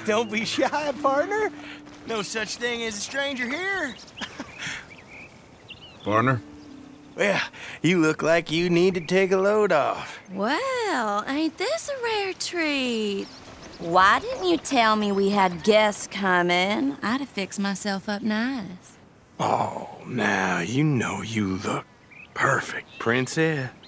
Don't be shy, partner. No such thing as a stranger here. Partner? Well, you look like you need to take a load off. Well, ain't this a rare treat? Why didn't you tell me we had guests coming? I'd have fixed myself up nice. Oh, now you know you look perfect, princess.